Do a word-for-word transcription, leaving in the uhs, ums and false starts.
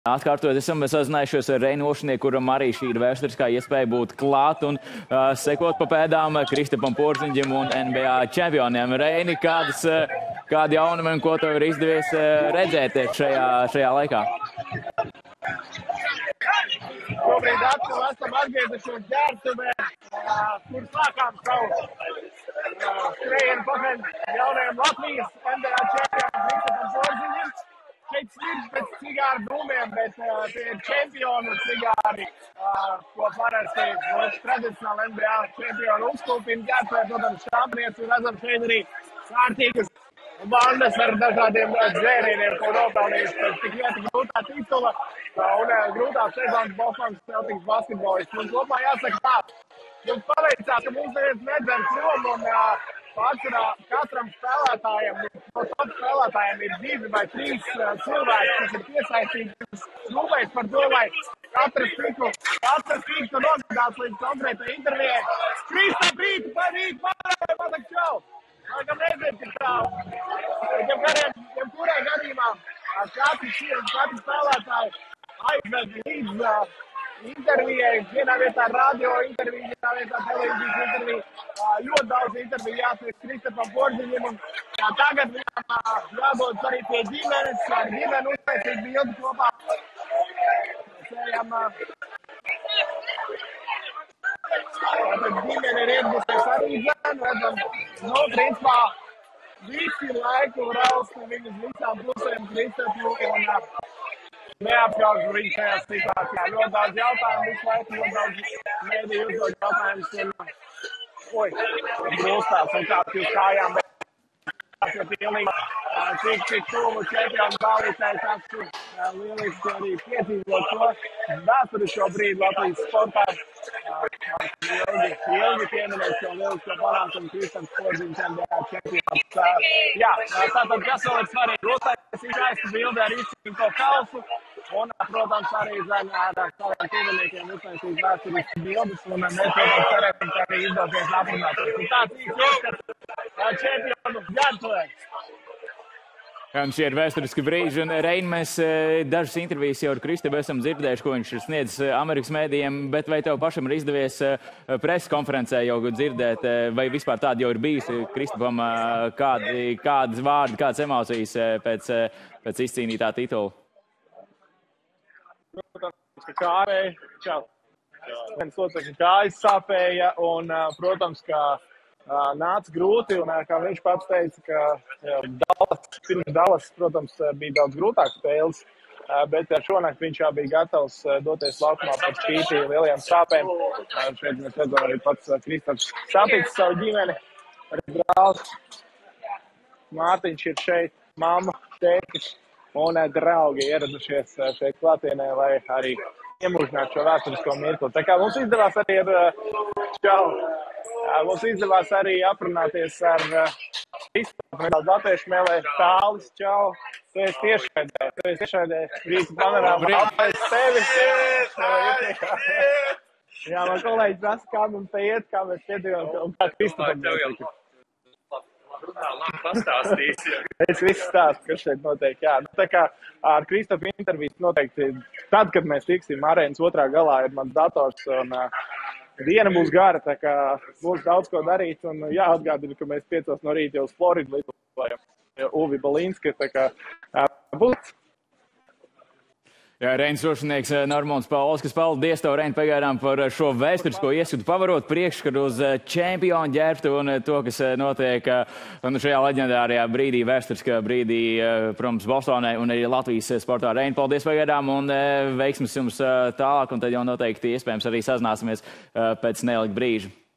Atkārtot, esam sazinājušies ar Reinu Ošnieku, kuram arī šī ir vēsturiskā iespēja būt klāt un uh, sekot pa pēdām Kristapam Porziņģim un N B A čempioniem. Reini, kādas, kādi jaunumi un ko tev ir izdevies uh, redzēt šajā, šajā laikā? Šobrīd atkal esam atgriezušies ģērbtuvē, uh, kur sākām savu uh, skrējienu pakaļ jaunajam Latvijas N B A čempionam Kristapam Porziņģim. Šeit smirds pēc cigāru dūmiem, bet uh, tie ir čempionu cigāri, uh, ko parasti mūsu tradicionāli N B A čempionu uzkūpina ģērbtuvē, protams, šāpnieci, un redzam šeit arī kārtīgas bandas ar dažādiem dzērieniem, ko nopelnījuši pēc tik ļoti grūtā titula un uh, grūtās sezonas Bostonas Celtics basketbolists. Mums kopā jāsaka tā, mums paveicās, ka mums neviens nedzem prom un uh, pārsvarā katram spēlētājam, no top spēlētājiem ir divi vai trīs uh, cilvēki, kas ir piesaistīti, kas rūpējas par to, lai katrs tiktu, katrs tiktu nogādāts līdz konkrētai intervijai. Kristap, rīt, vai rīt, vai patakt čau! Laikam nezinu, cik tālu. Jebkurai gadījumā katrs ir, katrs spēlētāji aizved līdz uh, intervijai, vienā vietā radio interviju, vienā vietā televīzijas interviju, ļoti daudz interviju jāsniedz Kristapam Porziņģim, un tagad viņam jādodas arī pie ģimenes, ar ģimeni uztaisīt bildi kopā. Mēs ejam, tātad ģimene ir iegusies arī dzēnu, redzam, nu, principā, visi laiku rausta viņus visām pusēm Kristapu, un neapjaužu viņu šajā situācijā. Ļoti daudz jautājumu visu laiku, ļoti daudz mēdīju uzdod jautājumus, un, oi, brūstās un kāds jūs kājām, bet tas ir pilnīgi, cik, cik tuvu čempionu balītājs apsku, lieliski arī piedzīvot to vēsturisko brīdi Latvijas sportā. Ilgi, ilgi pieminēt šo lielisko panākumu Kristaps Porziņģis N B A čempions. Jā, tātad, kas vēl ir svarīgi? Uztaisīt skaistu bildi ar izcīnīto kausu, un, protams, arī zem ar saviem tuviniekiem uztaisīt vēsturisku bildes, un mēs, protams, cerēsim, ka arī izdosies aprunāties. Un tāds īsts ieskats čempionu ģērbtuvē. Jā, un šie ir vēsturiski brīži, un Reini, mēs dažas intervijas jau ar Kristapu esam dzirdējuši, ko viņš ir sniedzis Amerikas mēdījiem, bet vai tev pašam ir izdevies preses konferencē jau dzirdēt, vai vispār tāda jau ir bijusi Kristapam, kādi, kādas vārdi, kādas emocijas pēc, pēc izcīnītā titula? Protams, ka kārēja, čau, viens locekļu kājas sāpēja, un, protams, ka Uh, nāca grūti, un kā viņš pats teica, ka jā, Dallas, pirms Dallas, protams, bija daudz grūtāk spēles, uh, bet šonakt viņš jau bija gatavs uh, doties laukumā par spīti lielajām sāpēm. Uh, šeit mēs redzam arī pats uh, Kristaps saticis savu ģimeni, arī brālis. Mārtiņš ir šeit, mamma, tētis un uh, draugi ieradušies uh, šeit klātienē, lai arī iemūžinātu šo vēsturisko mirkli. Tā kā mums izdevās arī ar uh, čau. Mums izdevās arī aprunāties ar Kristapu, nedaudz latviešu mēlē, Tālis, čau, tu esi tiešraidē, tu esi tiešraidē, Rīgas panorāmā, apais tevi. Jā, man kolēģis prasa, kā man te iet, kā mēs piedzīvojam, un kā Kristapam notiek. Labi pastāstīs. Es visu stāstu, kas šeit notiek, jā. Tā kā ar Kristapu intervijas noteikti, tad, kad mēs tiksim arēnas otrā galā, ir mans dators, un diena būs gara, tā kā būs daudz ko darīt, un jāatgādina, ka mēs piecos no rīta jau uz Floridu lidojam Uvi Balīnski, tā kā būs. Jā, Reinis Ošnieks, Normons Paulskis, paldies tev, Reini, pagaidām par šo vēsturisko ieskatu, pavarot priekšskatu uz čempionu ģērbtu un to, kas notiek šajā leģendārajā brīdī, vēsturiskā brīdī, protams, Bostonai un arī Latvijas sportā. Reini, paldies pagaidām un veiksmes jums tālāk, un tad jau noteikti iespējams arī sazināsimies pēc neilga brīža.